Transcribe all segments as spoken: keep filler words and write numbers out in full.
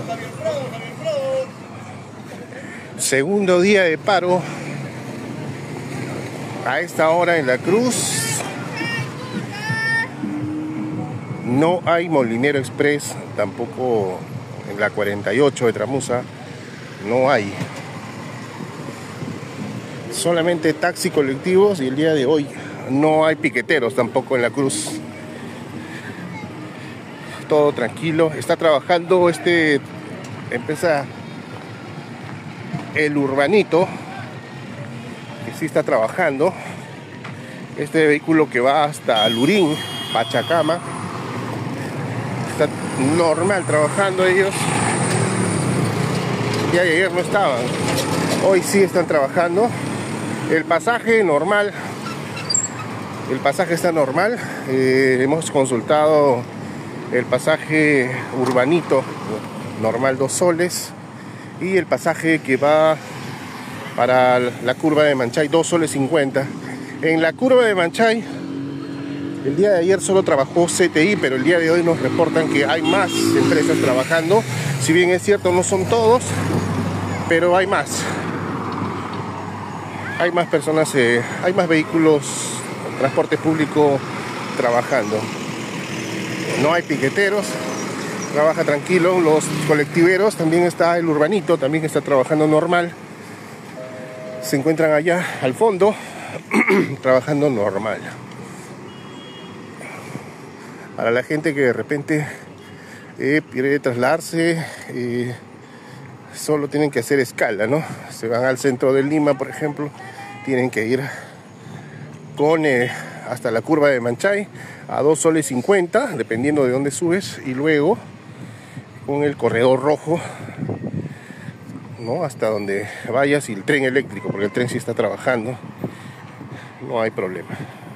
Segundo día de paro. A esta hora en La Cruz no hay Molinero Express, tampoco en la cuarenta y ocho de Tramusa, no hay. Solamente taxi colectivos y el día de hoy no hay piqueteros tampoco en La Cruz. Todo tranquilo, está trabajando este, empieza el Urbanito, que sí está trabajando. Este vehículo que va hasta Lurín, Pachacama, está normal trabajando ellos. Ya ayer no estaban, hoy sí están trabajando. El pasaje normal, el pasaje está normal. Eh, hemos consultado el pasaje Urbanito normal, dos soles, y el pasaje que va para la curva de Manchay, dos soles cincuenta. En la curva de Manchay el día de ayer solo trabajó C T I, pero el día de hoy nos reportan que hay más empresas trabajando. Si bien es cierto, no son todos, pero hay más. Hay más personas, eh, hay más vehículos, transporte público trabajando. No hay piqueteros, trabaja tranquilo. Los colectiveros, también está el Urbanito, también está trabajando normal. Se encuentran allá al fondo, trabajando normal. Para la gente que de repente eh, quiere trasladarse, eh, solo tienen que hacer escala, ¿no? Se van al centro de Lima, por ejemplo, tienen que ir con eh, hasta la curva de Manchay a dos soles cincuenta, dependiendo de dónde subes, y luego con el corredor rojo, ¿no? Hasta donde vayas, y el tren eléctrico, porque el tren sí está trabajando, no hay problema.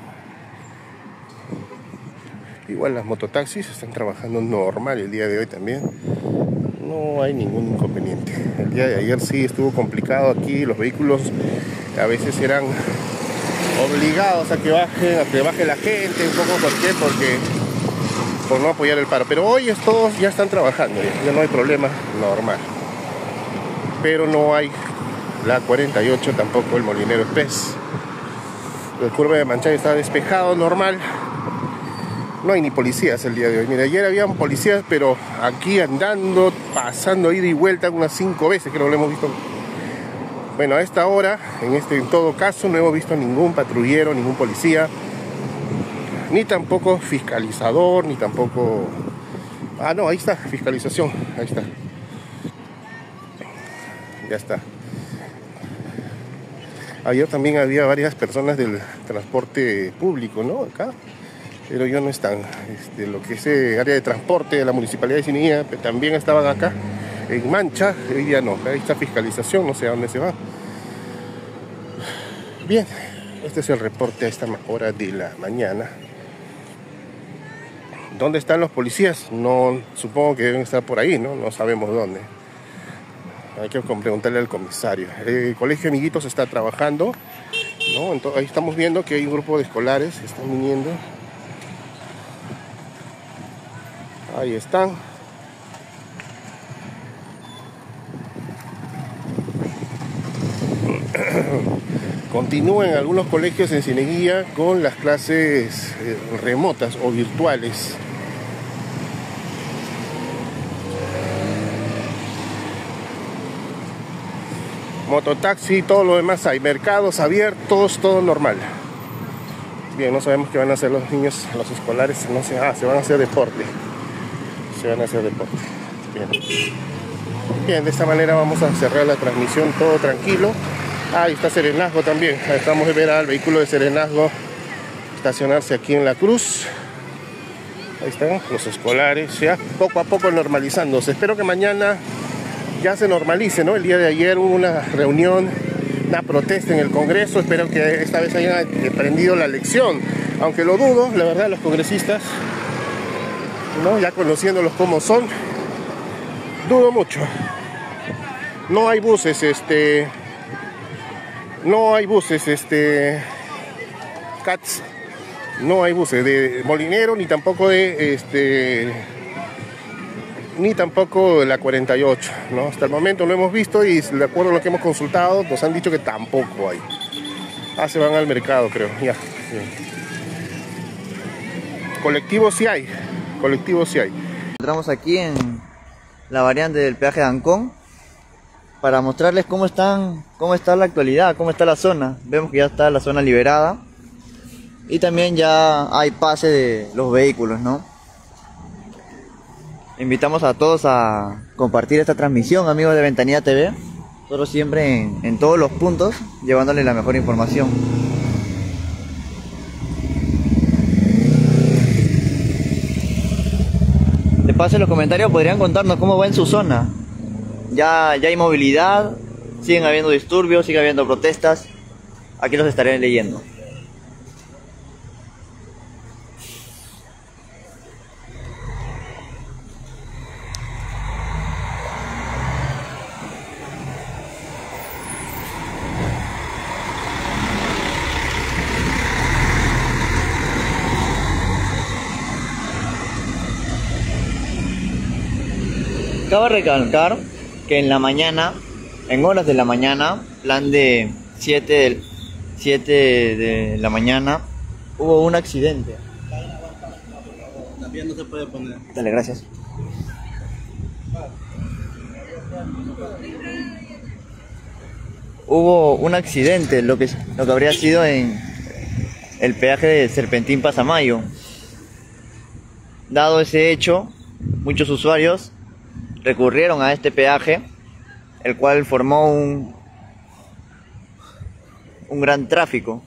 Igual las mototaxis están trabajando normal el día de hoy también. No hay ningún inconveniente. El día de ayer sí estuvo complicado aquí. Los vehículos a veces eran obligados a que bajen, a que baje la gente un poco. ¿Por qué? Porque por no apoyar el paro. Pero hoy es, todos ya están trabajando, ya, ya no hay problema, normal. Pero no hay la cuarenta y ocho, tampoco el Molinero Express. La curva de Manchay está despejado, normal. No hay ni policías el día de hoy. Mira, ayer habían policías, pero aquí andando, pasando ida y vuelta unas cinco veces, creo que lo hemos visto. Bueno, a esta hora, en este, en todo caso, no hemos visto ningún patrullero, ningún policía, ni tampoco fiscalizador, ni tampoco... Ah, no, ahí está, fiscalización, ahí está. Ya está. Ayer también había varias personas del transporte público, ¿no? Acá. Pero ellos no están. Este, lo que es el área de transporte de la Municipalidad de Sinilla también estaban acá, en Mancha. Hoy día no, ahí está fiscalización, no sé a dónde se va. Bien, este es el reporte a esta hora de la mañana. ¿Dónde están los policías? No, supongo que deben estar por ahí, ¿no? No sabemos dónde. Hay que preguntarle al comisario. El colegio Amiguitos está trabajando, ¿no? Entonces, ahí estamos viendo que hay un grupo de escolares que están viniendo. Ahí están. Continúan algunos colegios en Cieneguilla con las clases eh, remotas o virtuales. Mototaxi, todo lo demás hay. Mercados abiertos, todo normal. Bien, no sabemos qué van a hacer los niños, los escolares. No sé, ah, se van a hacer deporte. Se van a hacer deporte. Bien. Bien, de esta manera vamos a cerrar la transmisión, todo tranquilo. Ah, ahí está Serenazgo también. Estamos de ver al vehículo de Serenazgo estacionarse aquí en La Cruz. Ahí están los escolares, ya poco a poco normalizándose. Espero que mañana ya se normalice, ¿no? El día de ayer hubo una reunión, una protesta en el Congreso. Espero que esta vez hayan aprendido la lección, aunque lo dudo, la verdad, los congresistas, ¿no? Ya conociéndolos como son, dudo mucho. No hay buses, este, no hay buses, este, Cats, no hay buses de Molinero ni tampoco de, este, ni tampoco la cuarenta y ocho, ¿no? Hasta el momento no hemos visto y de acuerdo a lo que hemos consultado nos han dicho que tampoco hay. Ah, se van al mercado, creo. Ya, bien. Colectivos sí hay, colectivos sí hay. Entramos aquí en la variante del peaje de Ancón para mostrarles cómo están, cómo está la actualidad, cómo está la zona. Vemos que ya está la zona liberada y también ya hay pase de los vehículos, ¿no? Invitamos a todos a compartir esta transmisión, amigos de Ventanilla T V. Nosotros siempre en, en todos los puntos llevándoles la mejor información. De paso, en los comentarios podrían contarnos cómo va en su zona. Ya, ya hay movilidad, siguen habiendo disturbios, sigue habiendo protestas. Aquí los estaré leyendo. Cabe recalcar que en la mañana, en horas de la mañana, plan de siete de la mañana, hubo un accidente. También no se puede poner. Dale, gracias. Hubo un accidente, lo que, lo que habría sido en el peaje de Serpentín Pasamayo. Dado ese hecho, muchos usuarios recurrieron a este peaje, el cual formó un, un gran tráfico.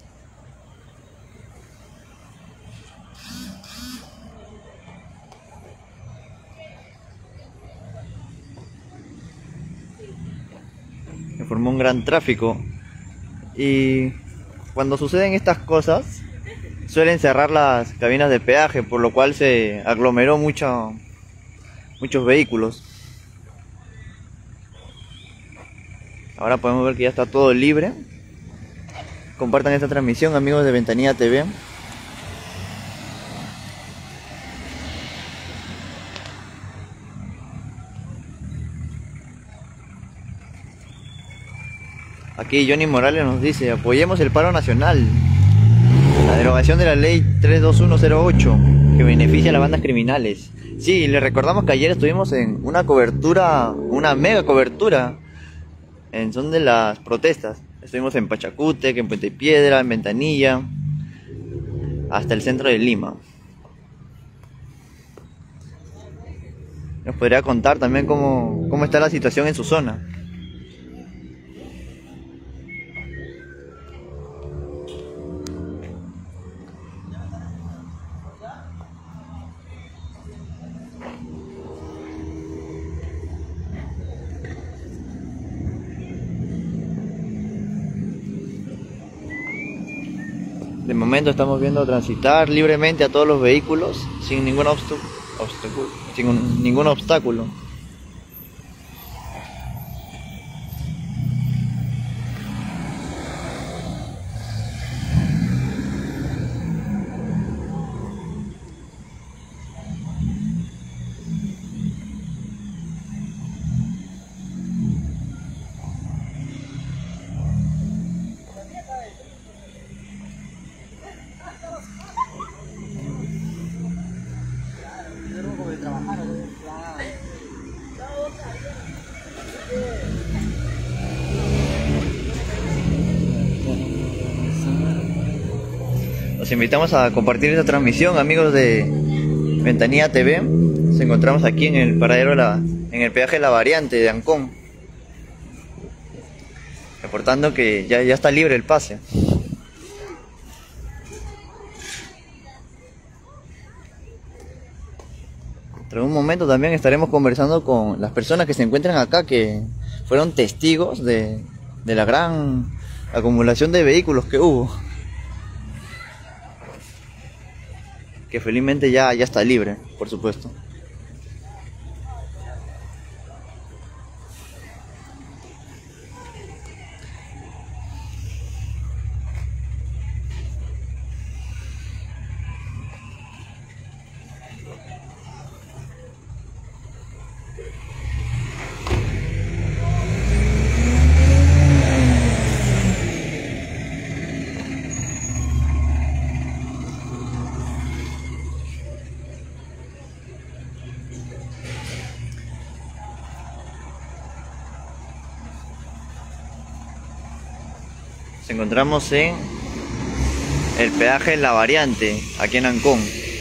Se formó un gran tráfico y cuando suceden estas cosas suelen cerrar las cabinas de peaje, por lo cual se aglomeró mucho muchos vehículos. Ahora podemos ver que ya está todo libre. Compartan esta transmisión, amigos de Ventanilla T V. Aquí Johnny Morales nos dice: apoyemos el paro nacional, la derogación de la ley tres dos uno cero ocho que beneficia a las bandas criminales. Sí, les recordamos que ayer estuvimos en una cobertura, una mega cobertura en son de las protestas. Estuvimos en Pachacútec, en Puente Piedra, en Ventanilla, hasta el centro de Lima. Nos podría contar también cómo, cómo está la situación en su zona. De momento estamos viendo transitar libremente a todos los vehículos sin ningún obstáculo, sin ningún obstáculo. Los invitamos a compartir esta transmisión, amigos de Ventanilla T V. Nos encontramos aquí en el paradero de la, en el peaje de la variante de Ancón, reportando que ya, ya está libre el pase. Dentro de un momento también estaremos conversando con las personas que se encuentran acá, que fueron testigos de, de la gran acumulación de vehículos que hubo, que felizmente ya, ya está libre, por supuesto. Nos encontramos en el peaje La Variante, aquí en Ancón.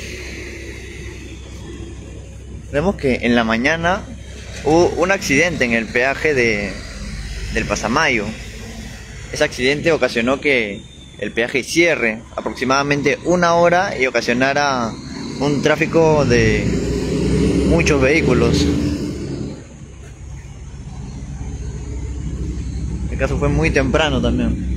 Vemos que en la mañana hubo un accidente en el peaje de, del Pasamayo. Ese accidente ocasionó que el peaje cierre aproximadamente una hora y ocasionara un tráfico de muchos vehículos. El caso fue muy temprano también.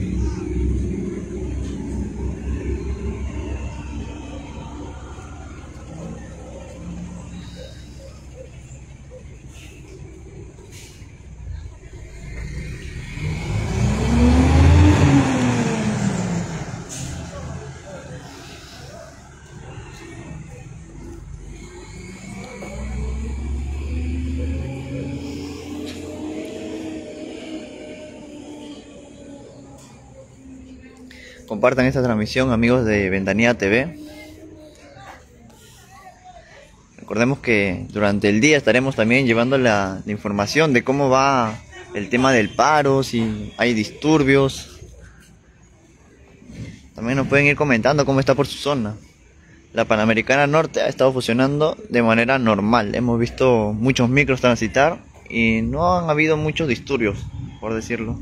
Compartan esta transmisión, amigos de Ventanilla T V. Recordemos que durante el día estaremos también llevando la, la información de cómo va el tema del paro, si hay disturbios. También nos pueden ir comentando cómo está por su zona. La Panamericana Norte ha estado funcionando de manera normal. Hemos visto muchos micros transitar y no han habido muchos disturbios, por decirlo.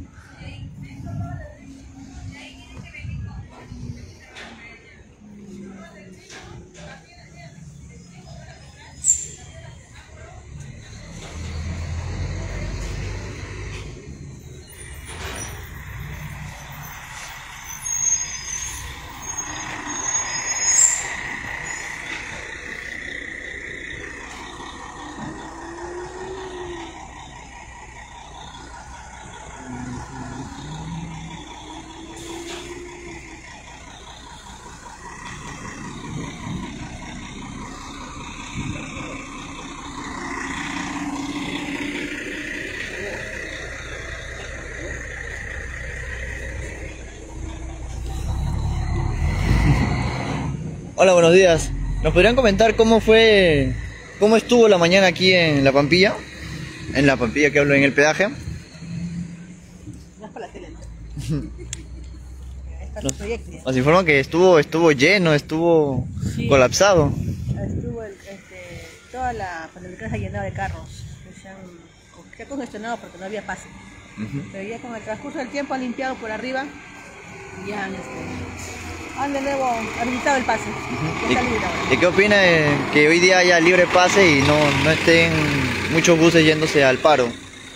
Hola, buenos días. ¿Nos podrían comentar cómo fue, cómo estuvo la mañana aquí en La Pampilla? En La Pampilla, que hablo, en el peaje. No es para la tele, ¿no? Es para Nos, su proyecto. nos informan que estuvo, estuvo lleno, estuvo Sí. colapsado. Estuvo el, este, toda la Panamericana se ha llenado de carros. Se han, se ha congestionado porque no había pase. Uh-huh. Pero ya con el transcurso del tiempo han limpiado por arriba y han, este, han de nuevo habilitado el pase. Uh-huh. Ya está libre ahora. ¿Y qué opina de que hoy día haya libre pase y no, no estén muchos buses yéndose al paro?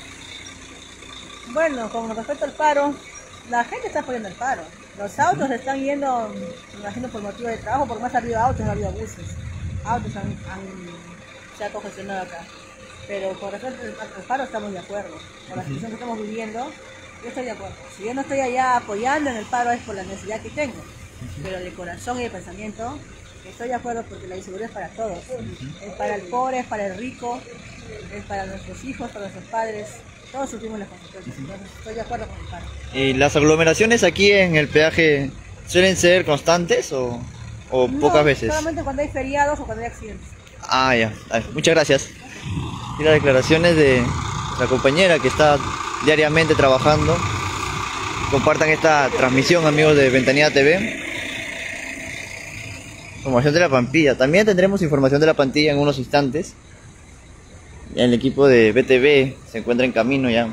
Bueno, con respecto al paro, la gente está apoyando el paro. Los autos están yendo, me imagino, por motivo de trabajo, porque más ha habido autos, no ha habido buses. Autos han, han, se ha congestionado acá. Pero con respecto al al paro estamos de acuerdo. Con la situación que estamos viviendo, yo estoy de acuerdo. Si yo no estoy allá apoyando en el paro es por la necesidad que tengo. Pero de corazón y de pensamiento, estoy de acuerdo porque la inseguridad es para todos. Es para el pobre, es para el rico, es para nuestros hijos, para nuestros padres. Todos sufrimos las consecuencias. Entonces estoy de acuerdo con el paro. ¿Y las aglomeraciones aquí en el peaje suelen ser constantes o, o No, pocas veces? solamente cuando hay feriados o cuando hay accidentes. Ah, ya. Ay, muchas gracias. Y las declaraciones de la compañera que está diariamente trabajando. Compartan esta transmisión, amigos de Ventanilla T V. Información de La Pampilla. También tendremos información de La Pampilla en unos instantes. Ya el equipo de B T V se encuentra en camino ya.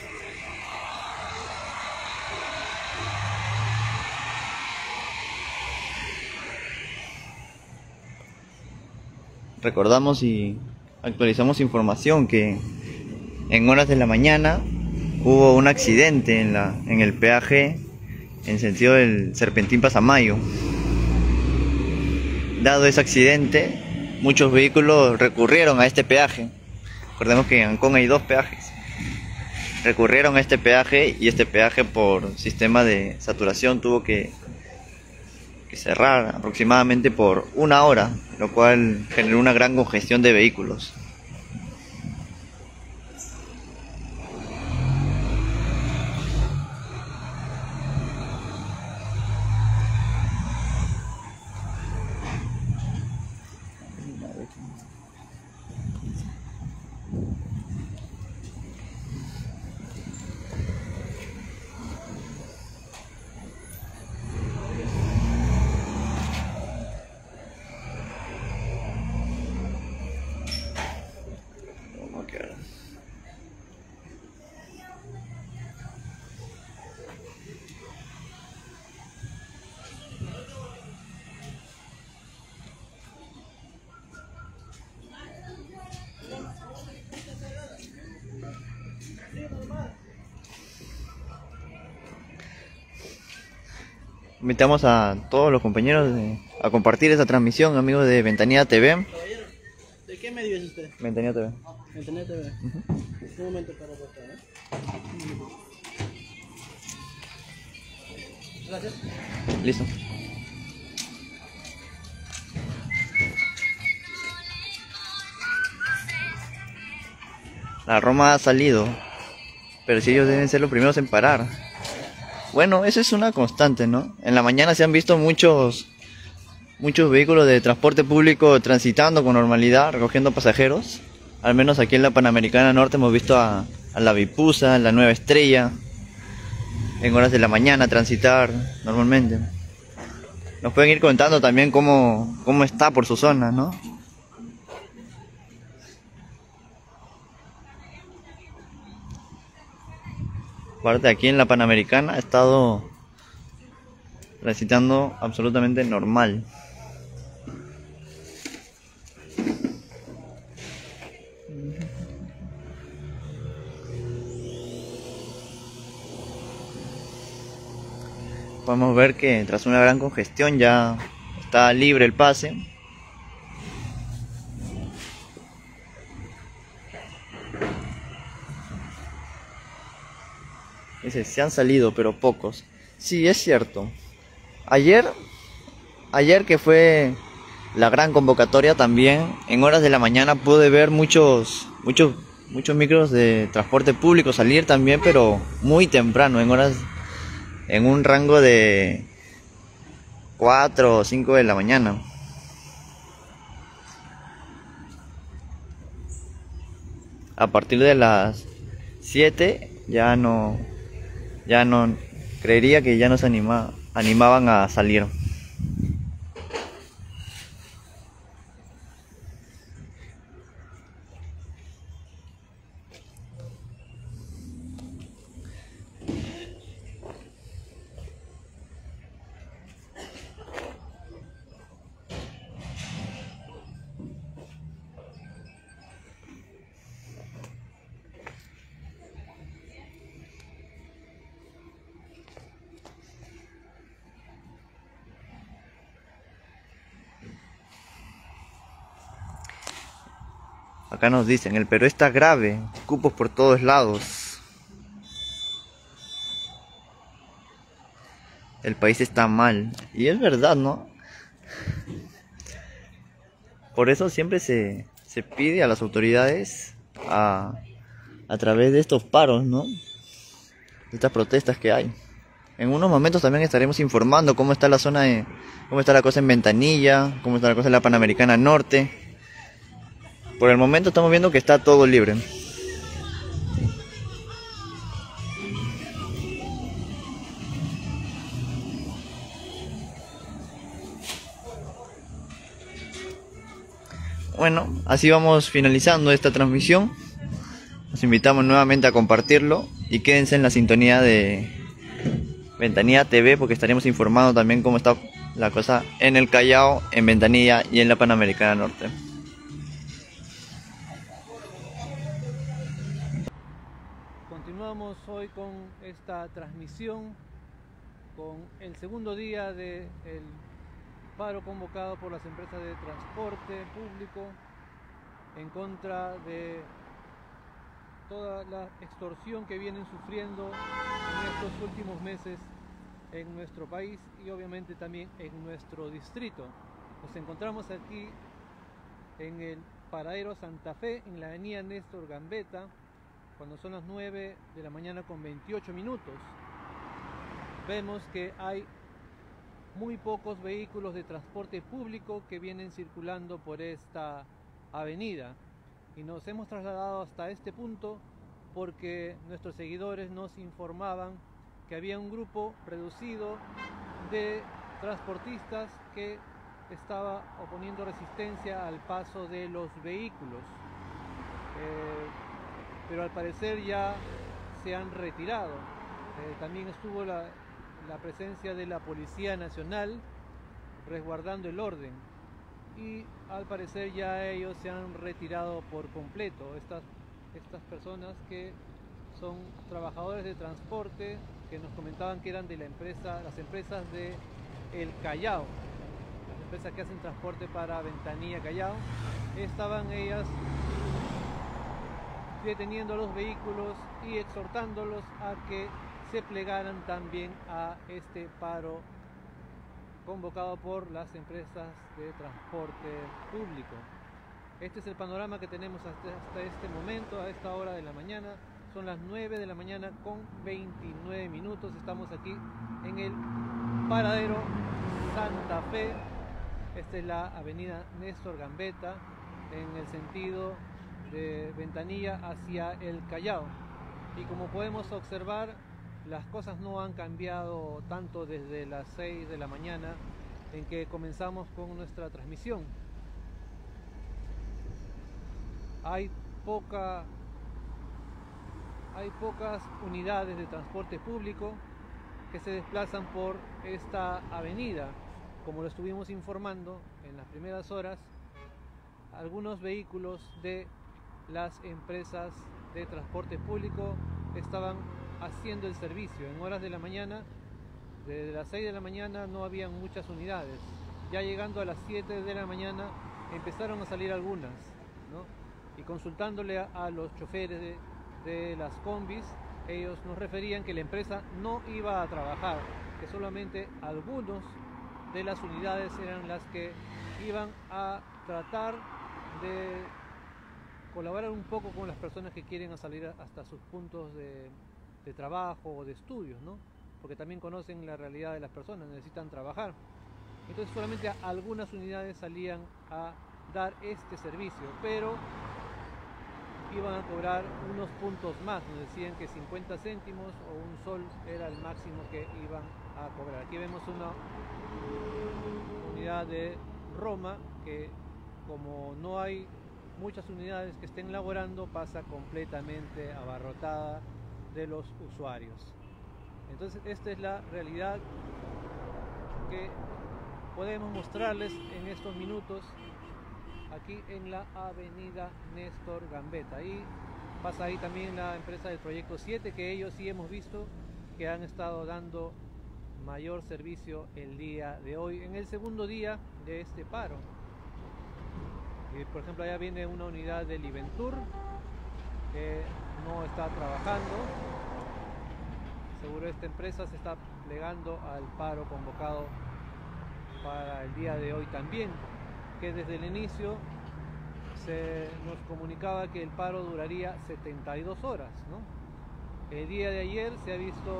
Recordamos y actualizamos información que en horas de la mañana hubo un accidente en, la, en el peaje en sentido del Serpentín Pasamayo. Dado ese accidente, muchos vehículos recurrieron a este peaje. Recordemos que en Ancón hay dos peajes. Recurrieron a este peaje y este peaje por sistema de saturación tuvo que, que cerrar aproximadamente por una hora, lo cual generó una gran congestión de vehículos. Invitamos a todos los compañeros de- a compartir esta transmisión, amigos de Ventanilla T V. Caballero, ¿de qué medio es usted? Ventanilla T V. Internet T V. Un momento para votar, ¿eh? Gracias. Listo. La Roma ha salido, pero si ellos deben ser los primeros en parar. Bueno, eso es una constante, ¿no? En la mañana se han visto muchos muchos vehículos de transporte público transitando con normalidad, recogiendo pasajeros. Al menos aquí en la Panamericana Norte hemos visto a, a la Vipusa, la Nueva Estrella, en horas de la mañana transitar normalmente. Nos pueden ir contando también cómo, cómo está por su zona, ¿no? Aparte, aquí en la Panamericana ha estado transitando absolutamente normal. Podemos ver que tras una gran congestión ya está libre el pase. Dice, se han salido, pero pocos. Sí, es cierto. Ayer, ayer que fue la gran convocatoria también, en horas de la mañana pude ver muchos, muchos, muchos micros de transporte público salir también, pero muy temprano, en horas, en un rango de cuatro o cinco de la mañana. A partir de las siete ya no, ya no, creería que ya no se anima, animaban a salir. Acá nos dicen, el Perú está grave, cupos por todos lados. El país está mal. Y es verdad, ¿no? Por eso siempre se, se pide a las autoridades a, a través de estos paros, ¿no? De estas protestas que hay. En unos momentos también estaremos informando cómo está la zona de, cómo está la cosa en Ventanilla, cómo está la cosa en la Panamericana Norte. Por el momento estamos viendo que está todo libre. Bueno, así vamos finalizando esta transmisión. Los invitamos nuevamente a compartirlo y quédense en la sintonía de Ventanilla T V porque estaremos informando también cómo está la cosa en el Callao, en Ventanilla y en la Panamericana Norte. Continuamos hoy con esta transmisión, con el segundo día del paro convocado por las empresas de transporte público en contra de toda la extorsión que vienen sufriendo en estos últimos meses en nuestro país y obviamente también en nuestro distrito. Nos encontramos aquí en el paradero Santa Fe, en la avenida Néstor Gambetta, cuando son las nueve de la mañana con veintiocho minutos. Vemos que hay muy pocos vehículos de transporte público que vienen circulando por esta avenida y nos hemos trasladado hasta este punto porque nuestros seguidores nos informaban que había un grupo reducido de transportistas que estaba oponiendo resistencia al paso de los vehículos. Eh, pero al parecer ya se han retirado. Eh, también estuvo la, la presencia de la Policía Nacional resguardando el orden y al parecer ya ellos se han retirado por completo, estas, estas personas que son trabajadores de transporte que nos comentaban que eran de la empresa, las empresas de El Callao, las empresas que hacen transporte para Ventanilla Callao. Estaban ellas deteniendo los vehículos y exhortándolos a que se plegaran también a este paro convocado por las empresas de transporte público. Este es el panorama que tenemos hasta, hasta este momento, a esta hora de la mañana. Son las nueve de la mañana con veintinueve minutos. Estamos aquí en el paradero Santa Fe. Esta es la avenida Néstor Gambetta, en el sentido de Ventanilla hacia El Callao. Y como podemos observar, las cosas no han cambiado tanto desde las seis de la mañana en que comenzamos con nuestra transmisión. Hay poca, hay pocas unidades de transporte público que se desplazan por esta avenida. Como lo estuvimos informando en las primeras horas, algunos vehículos de las empresas de transporte público estaban haciendo el servicio. En horas de la mañana, desde las seis de la mañana no habían muchas unidades. Ya llegando a las siete de la mañana empezaron a salir algunas, ¿no? Y consultándole a, a los choferes de, de las combis, ellos nos referían que la empresa no iba a trabajar, que solamente algunos de las unidades eran las que iban a tratar de colaborar un poco con las personas que quieren salir hasta sus puntos de, de trabajo o de estudios, ¿no? Porque también conocen la realidad de las personas, necesitan trabajar. Entonces solamente algunas unidades salían a dar este servicio, pero iban a cobrar unos puntos más. Nos decían que cincuenta céntimos o un sol era el máximo que iban a cobrar. Aquí vemos una unidad de Roma que, como no hay muchas unidades que estén laborando, pasa completamente abarrotada de los usuarios. Entonces esta es la realidad que podemos mostrarles en estos minutos aquí en la avenida Néstor Gambetta. Ahí pasa ahí también la empresa del Proyecto siete, que ellos sí hemos visto que han estado dando mayor servicio el día de hoy, en el segundo día de este paro. Y por ejemplo, allá viene una unidad del Iventur que no está trabajando. Seguro esta empresa se está plegando al paro convocado para el día de hoy también, que desde el inicio se nos comunicaba que el paro duraría setenta y dos horas, ¿no? El día de ayer se ha visto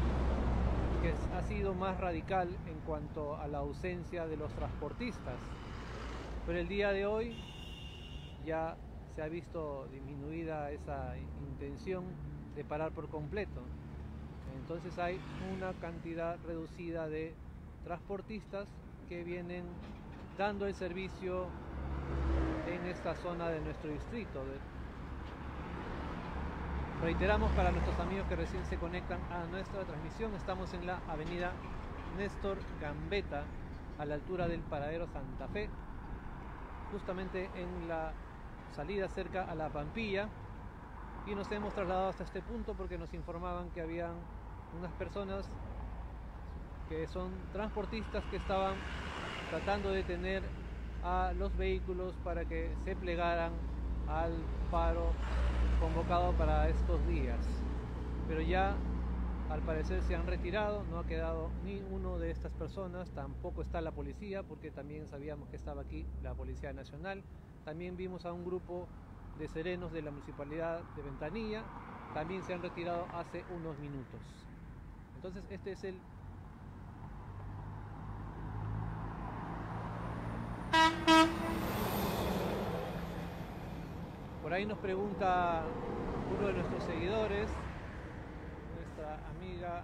que ha sido más radical en cuanto a la ausencia de los transportistas, pero el día de hoy ya se ha visto disminuida esa intención de parar por completo. Entonces hay una cantidad reducida de transportistas que vienen dando el servicio en esta zona de nuestro distrito. Reiteramos para nuestros amigos que recién se conectan a nuestra transmisión, estamos en la avenida Néstor Gambetta, a la altura del paradero Santa Fe, justamente en la salida cerca a la Pampilla, y nos hemos trasladado hasta este punto porque nos informaban que habían unas personas que son transportistas que estaban tratando de detener a los vehículos para que se plegaran al paro convocado para estos días, pero ya al parecer se han retirado. No ha quedado ni uno de estas personas, tampoco está la policía, porque también sabíamos que estaba aquí la Policía Nacional. También vimos a un grupo de serenos de la Municipalidad de Ventanilla, también se han retirado hace unos minutos. Entonces este es el Por ahí nos pregunta uno de nuestros seguidores, nuestra amiga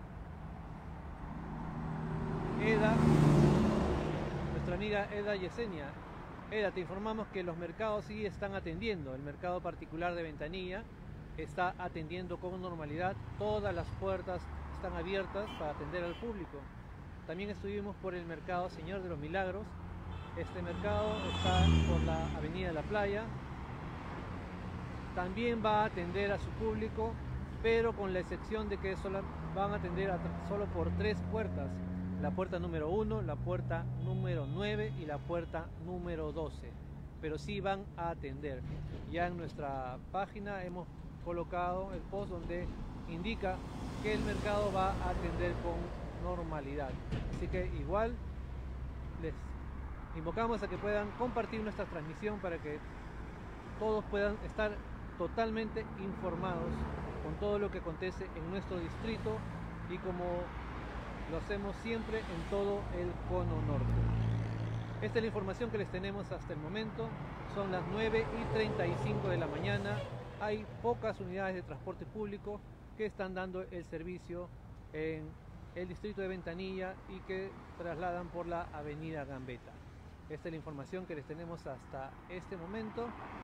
Eda, nuestra amiga Eda Yesenia. Eda, te informamos que los mercados sí están atendiendo. El mercado particular de Ventanilla está atendiendo con normalidad. Todas las puertas están abiertas para atender al público. También estuvimos por el mercado Señor de los Milagros. Este mercado está por la avenida de la Playa. También va a atender a su público, pero con la excepción de que solo van a atender a solo por tres puertas: la puerta número uno, la puerta número nueve y la puerta número doce. Pero sí van a atender. Ya en nuestra página hemos colocado el post donde indica que el mercado va a atender con normalidad. Así que igual les invocamos a que puedan compartir nuestra transmisión para que todos puedan estar totalmente informados con todo lo que acontece en nuestro distrito y como lo hacemos siempre en todo el cono norte. Esta es la información que les tenemos hasta el momento. Son las nueve y treinta y cinco de la mañana. Hay pocas unidades de transporte público que están dando el servicio en el distrito de Ventanilla y que trasladan por la avenida Gambetta. Esta es la información que les tenemos hasta este momento.